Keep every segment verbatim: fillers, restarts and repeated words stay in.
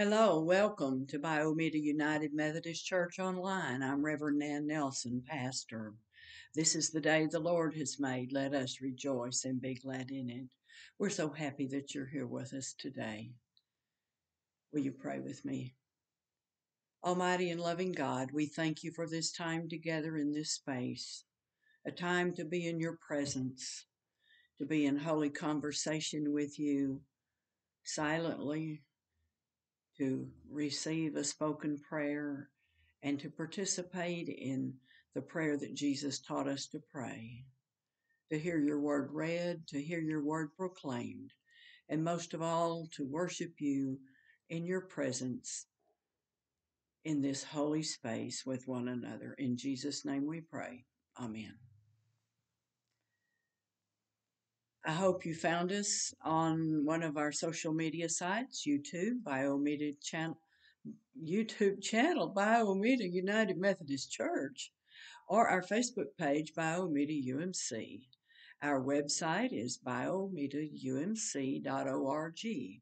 Hello, welcome to Biomeda United Methodist Church Online. I'm Reverend Nan Nelson, pastor. This is the day the Lord has made. Let us rejoice and be glad in it. We're so happy that you're here with us today. Will you pray with me? Almighty and loving God, we thank you for this time together in this space, a time to be in your presence, to be in holy conversation with you silently, to receive a spoken prayer, and to participate in the prayer that Jesus taught us to pray, to hear your word read, to hear your word proclaimed, and most of all, to worship you in your presence in this holy space with one another. In Jesus' name we pray. Amen. I hope you found us on one of our social media sites, YouTube, Biomeda channel, YouTube channel, Biomeda United Methodist Church, or our Facebook page, Biomeda U M C. Our website is biomeda u m c dot org.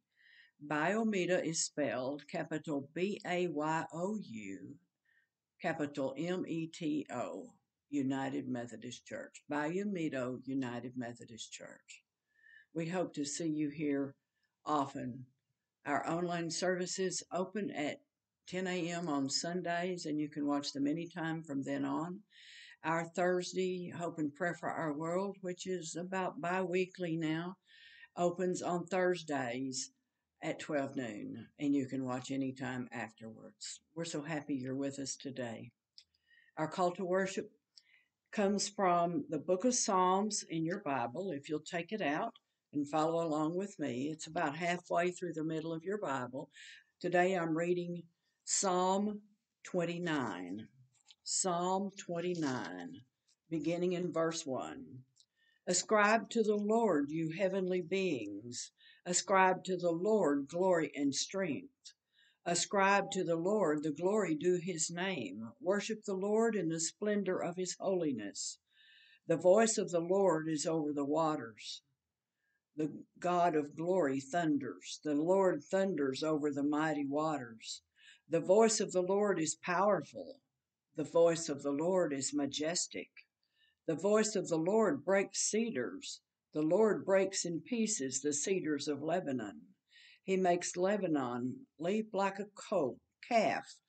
Biomeda is spelled capital B A Y O U, capital M E T O, United Methodist Church. Biomeda United Methodist Church. We hope to see you here often. Our online services open at ten a.m. on Sundays, and you can watch them anytime from then on. Our Thursday Hope and Prayer for Our World, which is about bi-weekly now, opens on Thursdays at twelve noon, and you can watch anytime afterwards. We're so happy you're with us today. Our call to worship comes from the book of Psalms in your Bible. If you'll take it out and follow along with me, it's about halfway through the middle of your Bible. Today I'm reading Psalm twenty-nine. Psalm twenty-nine, beginning in verse one. Ascribe to the Lord, you heavenly beings. Ascribe to the Lord glory and strength. Ascribe to the Lord the glory due his name. Worship the Lord in the splendor of his holiness. The voice of the Lord is over the waters. The God of glory thunders. The Lord thunders over the mighty waters. The voice of the Lord is powerful. The voice of the Lord is majestic. The voice of the Lord breaks cedars. The Lord breaks in pieces the cedars of Lebanon. He makes Lebanon leap like a colt, calf,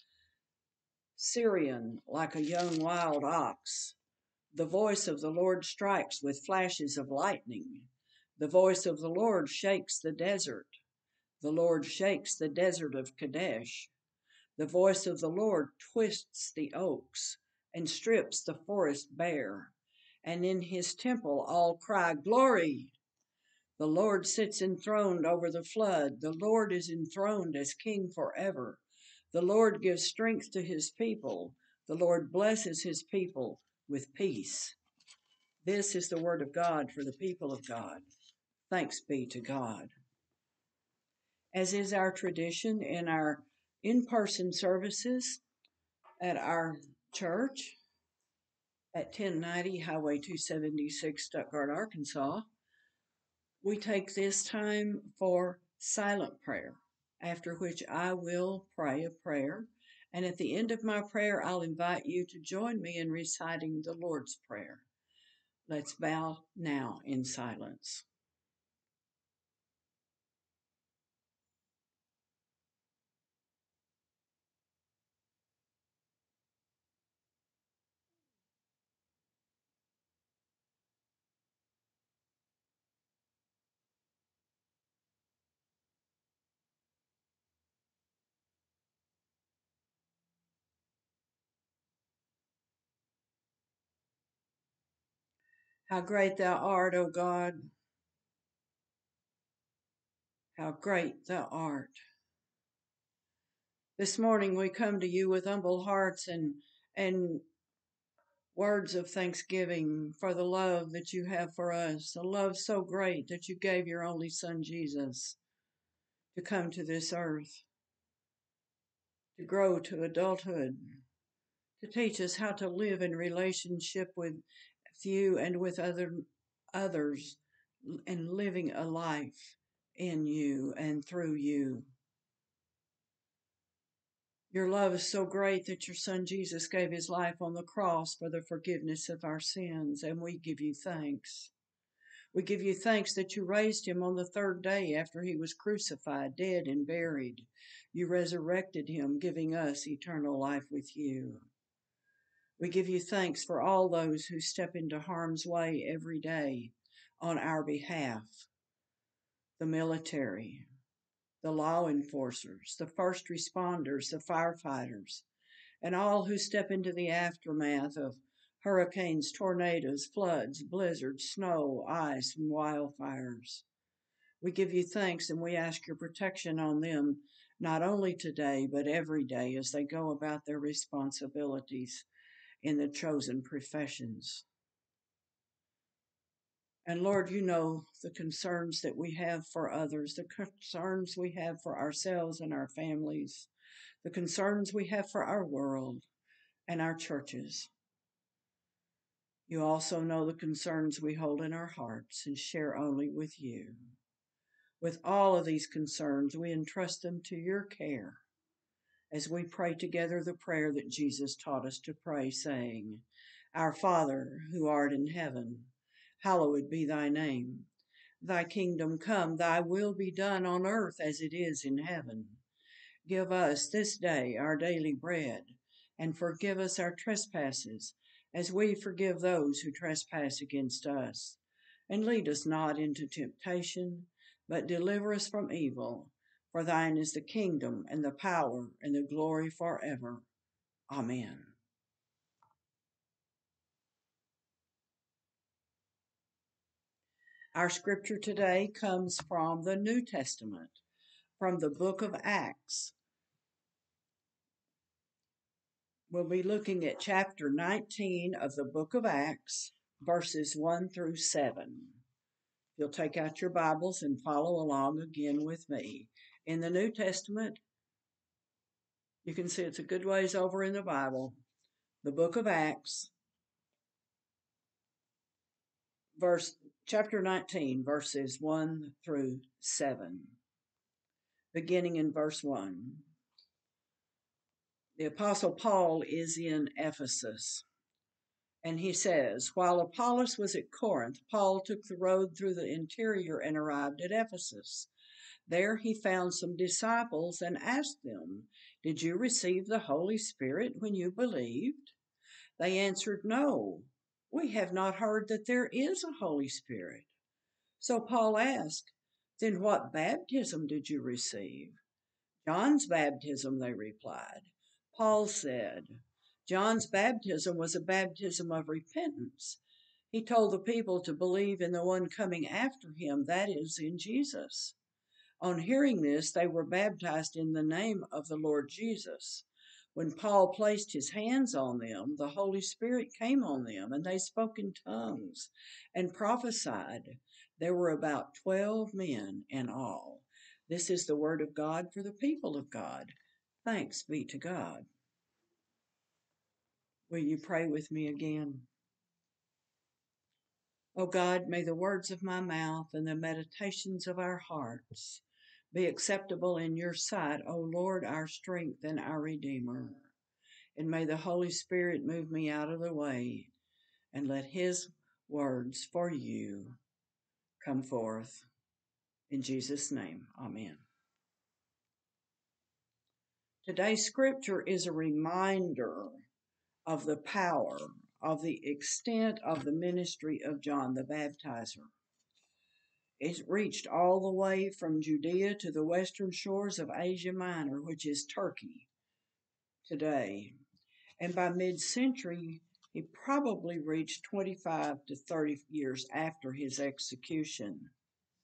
Syrian like a young wild ox. The voice of the Lord strikes with flashes of lightning. The voice of the Lord shakes the desert. The Lord shakes the desert of Kadesh. The voice of the Lord twists the oaks and strips the forest bare. And in his temple all cry, Glory! The Lord sits enthroned over the flood. The Lord is enthroned as king forever. The Lord gives strength to his people. The Lord blesses his people with peace. This is the word of God for the people of God. Thanks be to God. As is our tradition in our in-person services at our church at ten ninety Highway two seventy-six, Stuttgart, Arkansas, we take this time for silent prayer, after which I will pray a prayer. And at the end of my prayer, I'll invite you to join me in reciting the Lord's Prayer. Let's bow now in silence. How great thou art, O God! How great thou art! This morning we come to you with humble hearts and and words of thanksgiving for the love that you have for us, a love so great that you gave your only Son, Jesus, to come to this earth, to grow to adulthood, to teach us how to live in relationship with you and with other others, and living a life in you and through you. Your love is so great that your Son Jesus gave his life on the cross for the forgiveness of our sins, and we give you thanks. We give you thanks that you raised him on the third day after he was crucified, dead, and buried. You resurrected him, giving us eternal life with you. We give you thanks for all those who step into harm's way every day on our behalf: the military, the law enforcers, the first responders, the firefighters, and all who step into the aftermath of hurricanes, tornadoes, floods, blizzards, snow, ice, and wildfires. We give you thanks and we ask your protection on them, not only today, but every day as they go about their responsibilities in the chosen professions. And Lord, you know the concerns that we have for others, the concerns we have for ourselves and our families, the concerns we have for our world and our churches. You also know the concerns we hold in our hearts and share only with you. With all of these concerns, we entrust them to your care as we pray together the prayer that Jesus taught us to pray, saying, Our Father, who art in heaven, hallowed be thy name. Thy kingdom come, thy will be done on earth as it is in heaven. Give us this day our daily bread, and forgive us our trespasses, as we forgive those who trespass against us. And lead us not into temptation, but deliver us from evil. For thine is the kingdom, and the power, and the glory forever. Amen. Our scripture today comes from the New Testament, from the book of Acts. We'll be looking at chapter nineteen of the book of Acts, verses one through seven. You'll take out your Bibles and follow along again with me. In the New Testament, you can see it's a good ways over in the Bible, the book of Acts, verse chapter nineteen, verses one through seven. Beginning in verse one. The Apostle Paul is in Ephesus, and he says, While Apollos was at Corinth, Paul took the road through the interior and arrived at Ephesus. There he found some disciples and asked them, Did you receive the Holy Spirit when you believed? They answered, No, we have not heard that there is a Holy Spirit. So Paul asked, Then what baptism did you receive? John's baptism, they replied. Paul said, John's baptism was a baptism of repentance. He told the people to believe in the one coming after him, that is, in Jesus. On hearing this, they were baptized in the name of the Lord Jesus. When Paul placed his hands on them, the Holy Spirit came on them, and they spoke in tongues and prophesied. There were about twelve men in all. This is the word of God for the people of God. Thanks be to God. Will you pray with me again? O God, may the words of my mouth and the meditations of our hearts be acceptable in your sight, O Lord, our strength and our Redeemer. And may the Holy Spirit move me out of the way, and let his words for you come forth. In Jesus' name, amen. Today's scripture is a reminder of the power, of the extent of the ministry of John the Baptizer. It reached all the way from Judea to the western shores of Asia Minor, which is Turkey today. And by mid-century, he probably reached twenty-five to thirty years after his execution.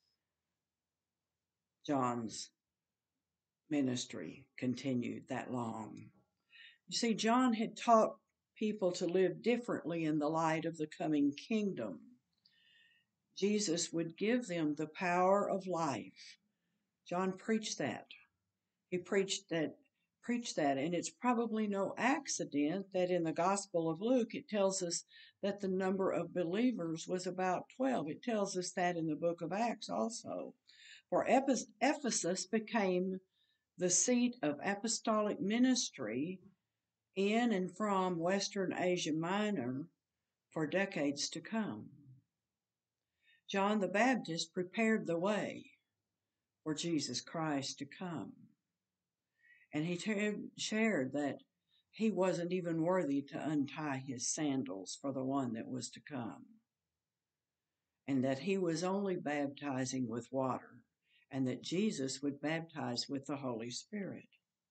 John's ministry continued that long. You see, John had taught people to live differently in the light of the coming kingdom. Jesus would give them the power of life. John preached that. He preached that, preached that, and it's probably no accident that in the Gospel of Luke it tells us that the number of believers was about twelve. It tells us that in the book of Acts also. For Ephesus became the seat of apostolic ministry in and from Western Asia Minor for decades to come. John the Baptist prepared the way for Jesus Christ to come. And he t- shared that he wasn't even worthy to untie his sandals for the one that was to come, and that he was only baptizing with water, and that Jesus would baptize with the Holy Spirit.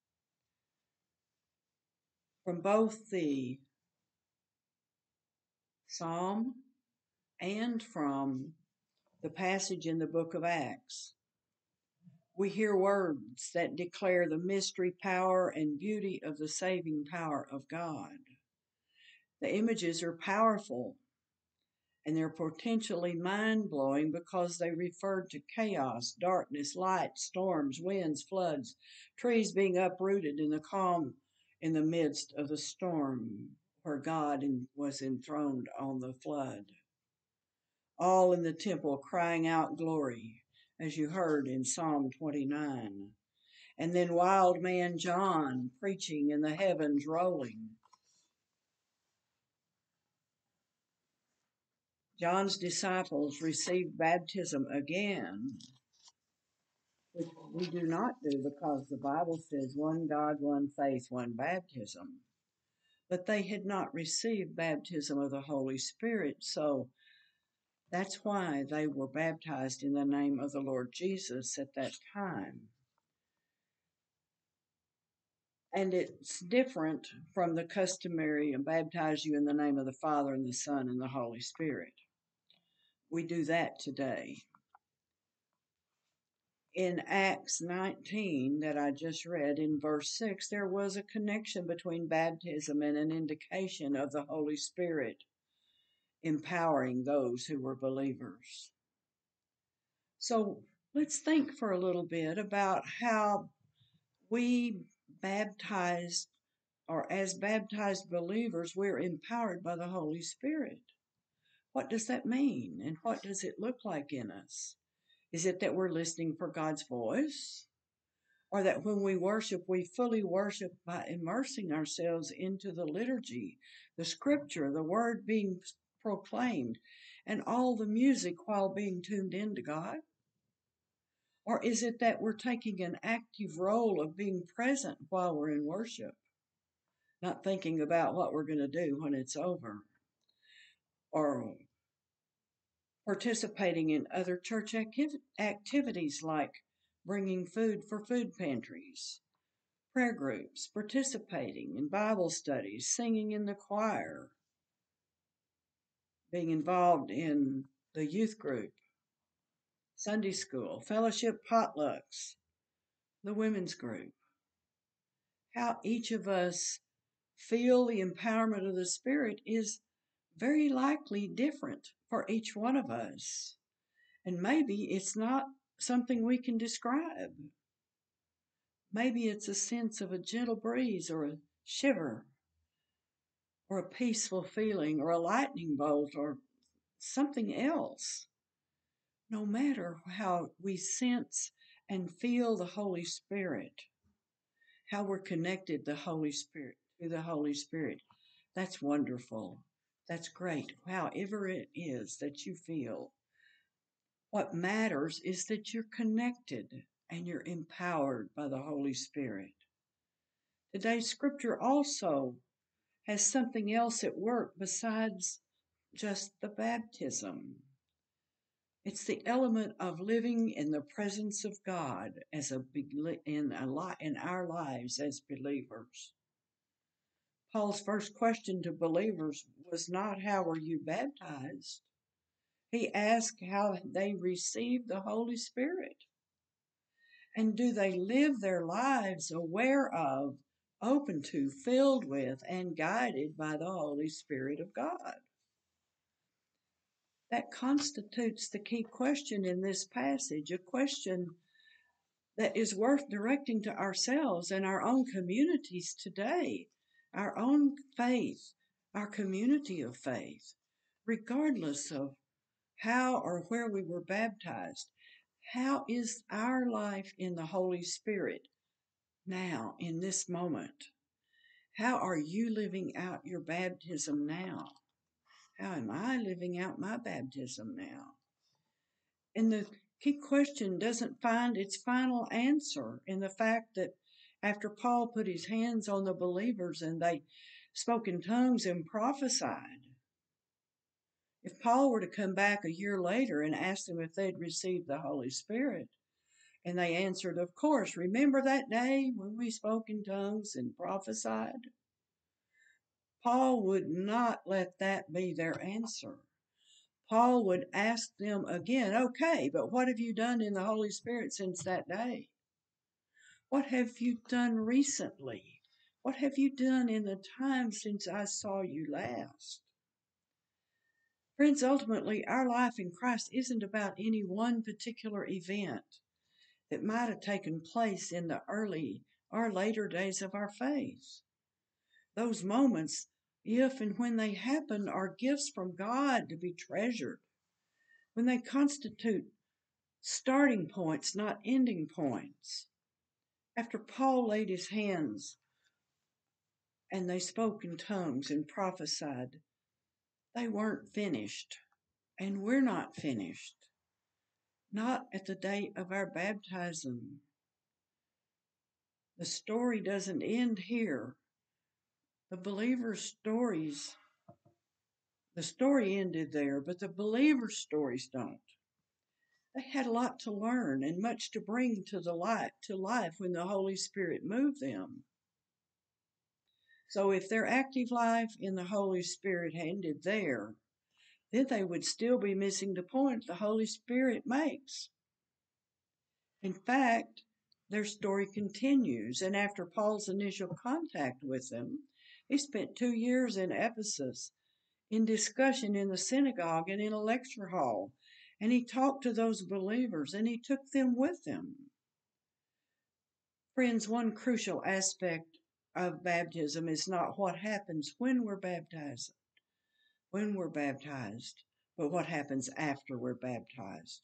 From both the Psalm and from the passage in the book of Acts, we hear words that declare the mystery, power, and beauty of the saving power of God. The images are powerful and they're potentially mind-blowing because they refer to chaos, darkness, light, storms, winds, floods, trees being uprooted in the calm in the midst of the storm where God was enthroned on the flood. All in the temple crying out glory, as you heard in Psalm twenty-nine. And then wild man John preaching and the heavens rolling. John's disciples received baptism again, which we do not do because the Bible says one God, one faith, one baptism. But they had not received baptism of the Holy Spirit, so that's why they were baptized in the name of the Lord Jesus at that time. And it's different from the customary and baptize you in the name of the Father and the Son and the Holy Spirit. We do that today. In Acts nineteen that I just read in verse six, there was a connection between baptism and an indication of the Holy Spirit empowering those who were believers. So let's think for a little bit about how we baptized, or as baptized believers, we're empowered by the Holy Spirit. What does that mean? And what does it look like in us? Is it that we're listening for God's voice? Or that when we worship, we fully worship by immersing ourselves into the liturgy, the scripture, the word being proclaimed, and all the music while being tuned into God? Or is it that we're taking an active role of being present while we're in worship, not thinking about what we're going to do when it's over? Or participating in other church activ- activities like bringing food for food pantries, prayer groups, participating in Bible studies, singing in the choir, being involved in the youth group, Sunday school, fellowship potlucks, the women's group. How each of us feel the empowerment of the Spirit is very likely different for each one of us. And maybe it's not something we can describe. Maybe it's a sense of a gentle breeze or a shiver or a peaceful feeling or a lightning bolt or something else. No matter how we sense and feel the Holy Spirit, how we're connected the Holy Spirit to the Holy Spirit, that's wonderful. That's great. However it is that you feel, what matters is that you're connected and you're empowered by the Holy Spirit. Today's scripture also has something else at work besides just the baptism. It's the element of living in the presence of God as a in a in our lives as believers. Paul's first question to believers was not how were you baptized? He asked how they received the Holy Spirit. And do they live their lives aware of, open to, filled with, and guided by the Holy Spirit of God? That constitutes the key question in this passage, a question that is worth directing to ourselves and our own communities today, our own faith, our community of faith, regardless of how or where we were baptized. How is our life in the Holy Spirit now in this moment? How are you living out your baptism now? How am I living out my baptism now? And the key question doesn't find its final answer in the fact that after Paul put his hands on the believers and they spoke in tongues and prophesied, if Paul were to come back a year later and ask them if they'd received the Holy Spirit, and they answered, of course, remember that day when we spoke in tongues and prophesied? Paul would not let that be their answer. Paul would ask them again, okay, but what have you done in the Holy Spirit since that day? What have you done recently? What have you done in the time since I saw you last? Friends, ultimately, our life in Christ isn't about any one particular event that might have taken place in the early or later days of our faith. Those moments, if and when they happen, are gifts from God to be treasured, when they constitute starting points, not ending points. After Paul laid his hands and they spoke in tongues and prophesied, they weren't finished, and we're not finished. Not at the date of our baptism. The story doesn't end here. The believers' stories, the story ended there, but the believers' stories don't. They had a lot to learn and much to bring to the light to life when the Holy Spirit moved them. So if their active life in the Holy Spirit ended there, then they would still be missing the point the Holy Spirit makes. In fact, their story continues, and after Paul's initial contact with them, he spent two years in Ephesus in discussion in the synagogue and in a lecture hall, and he talked to those believers and he took them with him. Friends, one crucial aspect of baptism is not what happens when we're baptized, when we're baptized, but what happens after we're baptized.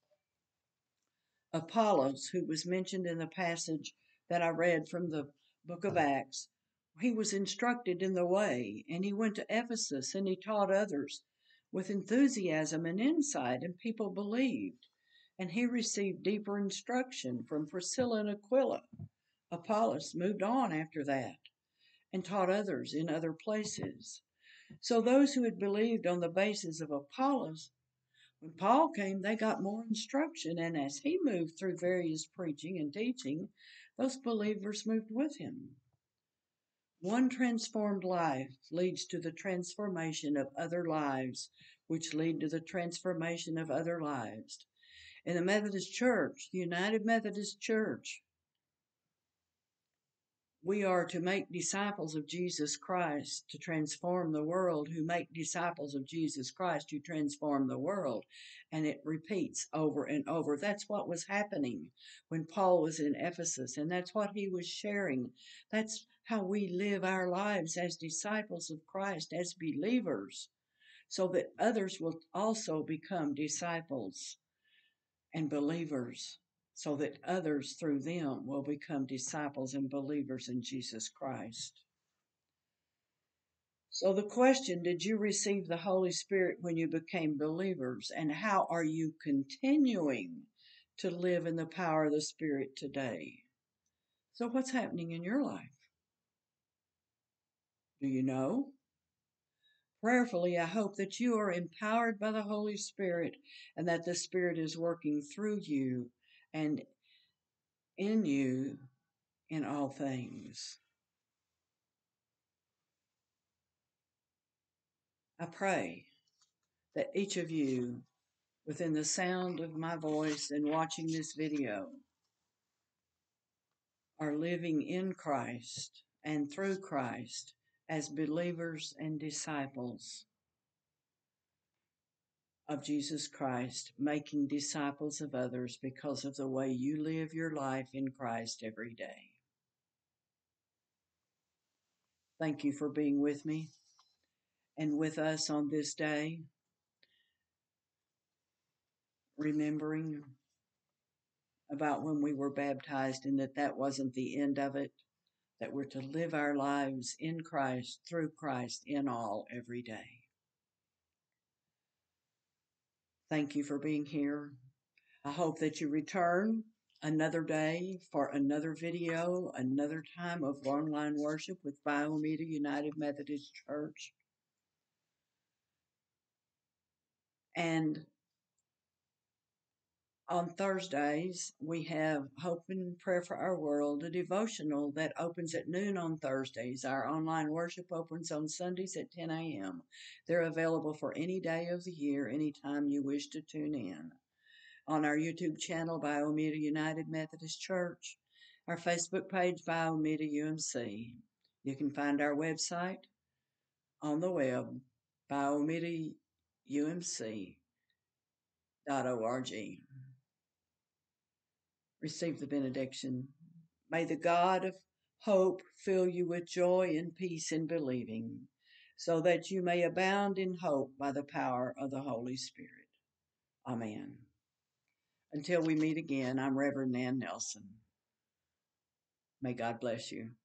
Apollos, who was mentioned in the passage that I read from the book of Acts, he was instructed in the way, and he went to Ephesus and he taught others with enthusiasm and insight, and people believed. And he received deeper instruction from Priscilla and Aquila. Apollos moved on after that and taught others in other places. So those who had believed on the basis of Apollos, when Paul came, they got more instruction, and as he moved through various preaching and teaching, those believers moved with him. One transformed life leads to the transformation of other lives, which lead to the transformation of other lives. In the Methodist Church, the United Methodist Church, we are to make disciples of Jesus Christ to transform the world, who make disciples of Jesus Christ to transform the world. And it repeats over and over. That's what was happening when Paul was in Ephesus, and that's what he was sharing. That's how we live our lives as disciples of Christ, as believers, so that others will also become disciples and believers, so that others through them will become disciples and believers in Jesus Christ. So the question, did you receive the Holy Spirit when you became believers? And how are you continuing to live in the power of the Spirit today? So what's happening in your life? Do you know? Prayerfully, I hope that you are empowered by the Holy Spirit and that the Spirit is working through you and in you in all things. I pray that each of you, within the sound of my voice and watching this video, are living in Christ and through Christ as believers and disciples of Jesus Christ, making disciples of others because of the way you live your life in Christ every day. Thank you for being with me and with us on this day, remembering about when we were baptized and that that wasn't the end of it, that we're to live our lives in Christ, through Christ, in all, every day. Thank you for being here. I hope that you return another day for another video, another time of online worship with Biomeda United Methodist Church. And on Thursdays, we have Hope and Prayer for Our World, a devotional that opens at noon on Thursdays. Our online worship opens on Sundays at ten a.m. They're available for any day of the year, anytime you wish to tune in. On our YouTube channel, Biomeda United Methodist Church, our Facebook page, Biomeda U M C. You can find our website on the web, biomeda U M C dot org. Receive the benediction. May the God of hope fill you with joy and peace in believing, so that you may abound in hope by the power of the Holy Spirit. Amen. Until we meet again, I'm Reverend Nan Nelson. May God bless you.